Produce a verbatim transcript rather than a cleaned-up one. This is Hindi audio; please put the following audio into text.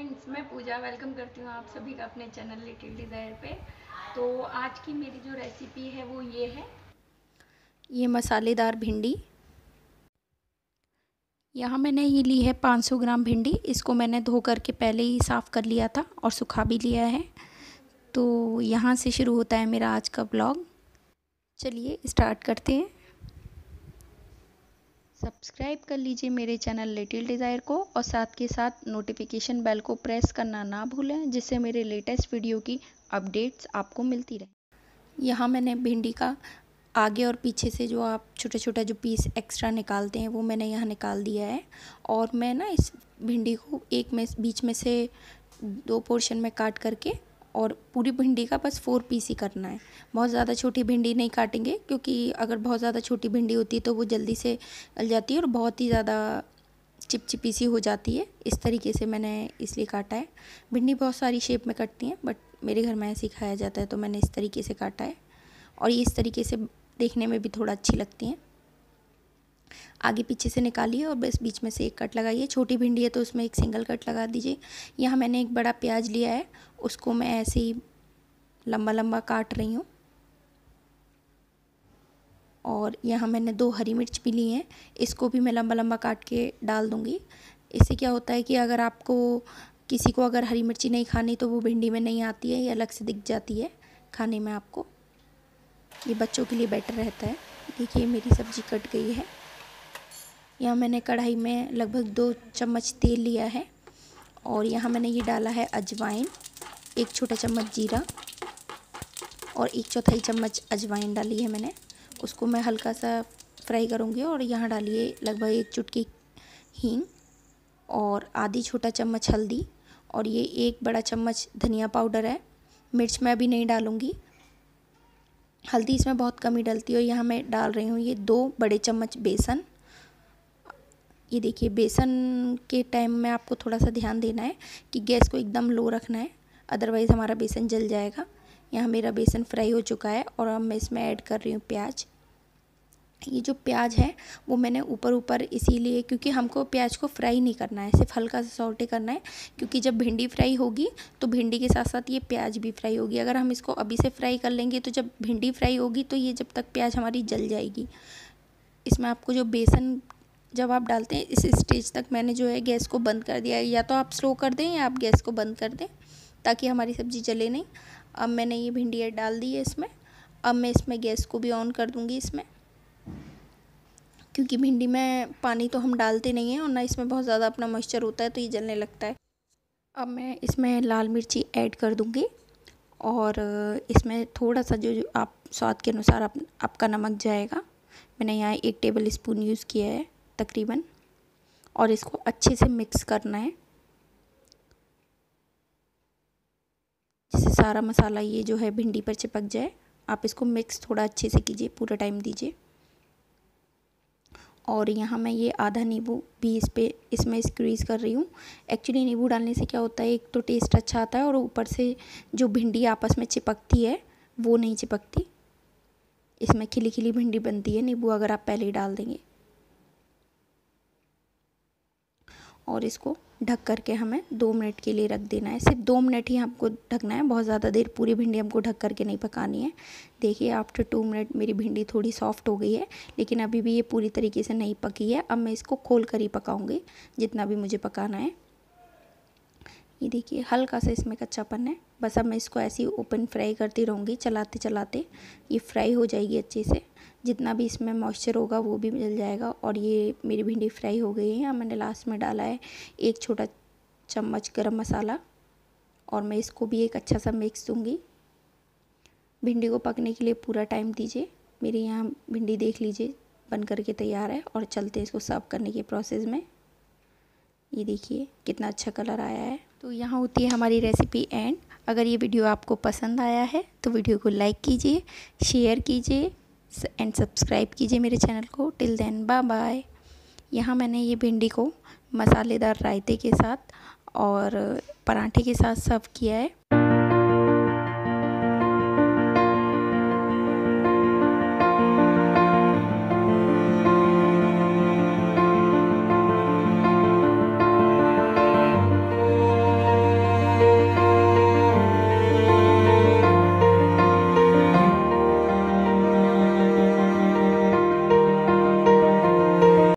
फ्रेंड्स, मैं पूजा वेलकम करती हूँ आप सभी का अपने चैनल लिटिल डिज़ायर पे। तो आज की मेरी जो रेसिपी है वो ये है, ये मसालेदार भिंडी। यहाँ मैंने ये ली है पाँच सौ ग्राम भिंडी। इसको मैंने धो करके पहले ही साफ़ कर लिया था और सुखा भी लिया है। तो यहाँ से शुरू होता है मेरा आज का ब्लॉग। चलिए स्टार्ट करते हैं। सब्सक्राइब कर लीजिए मेरे चैनल लिटिल डिज़ायर को और साथ के साथ नोटिफिकेशन बेल को प्रेस करना ना भूलें, जिससे मेरे लेटेस्ट वीडियो की अपडेट्स आपको मिलती रहे। यहाँ मैंने भिंडी का आगे और पीछे से जो आप छोटे छोटे जो पीस एक्स्ट्रा निकालते हैं वो मैंने यहाँ निकाल दिया है। और मैं ना इस भिंडी को एक में बीच में से दो पोर्शन में काट करके और पूरी भिंडी का बस फोर पीस ही करना है। बहुत ज़्यादा छोटी भिंडी नहीं काटेंगे, क्योंकि अगर बहुत ज़्यादा छोटी भिंडी होती है तो वो जल्दी से गल जाती है और बहुत ही ज़्यादा चिपचिपी सी हो जाती है। इस तरीके से मैंने इसलिए काटा है। भिंडी बहुत सारी शेप में कटती हैं, बट मेरे घर में ऐसे ही खाया जाता है तो मैंने इस तरीके से काटा है। और ये इस तरीके से देखने में भी थोड़ा अच्छी लगती हैं। आगे पीछे से निकालिए और बस बीच में से एक कट लगाइए। छोटी भिंडी है तो उसमें एक सिंगल कट लगा दीजिए। यहाँ मैंने एक बड़ा प्याज लिया है, उसको मैं ऐसे ही लंबा लंबा काट रही हूँ। और यहाँ मैंने दो हरी मिर्च भी ली हैं, इसको भी मैं लंबा लंबा काट के डाल दूँगी। इससे क्या होता है कि अगर आपको किसी को अगर हरी मिर्ची नहीं खानी तो वो भिंडी में नहीं आती है, ये अलग से दिख जाती है खाने में आपको। ये बच्चों के लिए बेटर रहता है। देखिए मेरी सब्ज़ी कट गई है। यहाँ मैंने कढ़ाई में लगभग दो चम्मच तेल लिया है और यहाँ मैंने ये डाला है अजवाइन, एक छोटा चम्मच जीरा और एक चौथाई चम्मच अजवाइन डाली है मैंने। उसको मैं हल्का सा फ्राई करूँगी। और यहाँ डालिए लगभग एक चुटकी हींग और आधी छोटा चम्मच हल्दी और ये एक बड़ा चम्मच धनिया पाउडर है। मिर्च मैं अभी नहीं डालूँगी, हल्दी इसमें बहुत कम ही डलती है। और यहाँ मैं डाल रही हूँ ये दो बड़े चम्मच बेसन। ये देखिए बेसन के टाइम में आपको थोड़ा सा ध्यान देना है कि गैस को एकदम लो रखना है, अदरवाइज़ हमारा बेसन जल जाएगा। यहाँ मेरा बेसन फ्राई हो चुका है और अब मैं इसमें ऐड कर रही हूँ प्याज। ये जो प्याज है वो मैंने ऊपर ऊपर इसीलिए क्योंकि हमको प्याज को फ्राई नहीं करना है, सिर्फ हल्का सा सौटे करना है। क्योंकि जब भिंडी फ्राई होगी तो भिंडी के साथ साथ ये प्याज भी फ्राई होगी। अगर हम इसको अभी से फ्राई कर लेंगे तो जब भिंडी फ्राई होगी तो ये जब तक प्याज हमारी जल जाएगी। इसमें आपको जो बेसन जब आप डालते हैं इस स्टेज तक मैंने जो है गैस को बंद कर दिया है। या तो आप स्लो कर दें या आप गैस को बंद कर दें ताकि हमारी सब्ज़ी जले नहीं। अब मैंने ये भिंडी डाल दी है इसमें। अब मैं इसमें गैस को भी ऑन कर दूँगी इसमें, क्योंकि भिंडी में पानी तो हम डालते नहीं हैं और ना इसमें बहुत ज़्यादा अपना मॉइस्चर होता है तो ये जलने लगता है। अब मैं इसमें लाल मिर्ची ऐड कर दूँगी और इसमें थोड़ा सा जो, जो आप स्वाद के अनुसार आप, आपका नमक जाएगा। मैंने यहाँ एक टेबल स्पून यूज़ किया है तकरीबन। और इसको अच्छे से मिक्स करना है जिससे सारा मसाला ये जो है भिंडी पर चिपक जाए। आप इसको मिक्स थोड़ा अच्छे से कीजिए, पूरा टाइम दीजिए। और यहाँ मैं ये आधा नींबू भी इस पे इसमें स्क्वीज़ कर रही हूँ। एक्चुअली नींबू डालने से क्या होता है, एक तो टेस्ट अच्छा आता है और ऊपर से जो भिंडी आपस में चिपकती है वो नहीं चिपकती। इसमें खिली खिली भिंडी बनती है नींबू अगर आप पहले ही डाल देंगे। और इसको ढक करके हमें दो मिनट के लिए रख देना है। सिर्फ दो मिनट ही हमको ढकना है, बहुत ज़्यादा देर पूरी भिंडी हमको ढक करके नहीं पकानी है। देखिए आफ्टर टू मिनट मेरी भिंडी थोड़ी सॉफ्ट हो गई है, लेकिन अभी भी ये पूरी तरीके से नहीं पकी है। अब मैं इसको खोल कर ही पकाऊंगी जितना भी मुझे पकाना है। ये देखिए हल्का सा इसमें कच्चापन है, बस अब मैं इसको ऐसे ही ओपन फ्राई करती रहूँगी, चलाते चलाते ये फ्राई हो जाएगी अच्छे से। जितना भी इसमें मॉइस्चर होगा वो भी मिल जाएगा। और ये मेरी भिंडी फ्राई हो गई है। अब मैंने लास्ट में डाला है एक छोटा चम्मच गरम मसाला और मैं इसको भी एक अच्छा सा मिक्स दूँगी। भिंडी को पकने के लिए पूरा टाइम दीजिए। मेरे यहाँ भिंडी देख लीजिए बन करके तैयार है। और चलते हैं इसको सर्व करने के प्रोसेस में। ये देखिए कितना अच्छा कलर आया है। तो यहाँ होती है हमारी रेसिपी एंड। अगर ये वीडियो आपको पसंद आया है तो वीडियो को लाइक कीजिए, शेयर कीजिए एंड सब्सक्राइब कीजिए मेरे चैनल को। Till then bye bye. यहाँ मैंने ये भिंडी को मसालेदार रायते के साथ और पराठे के साथ सर्व किया है।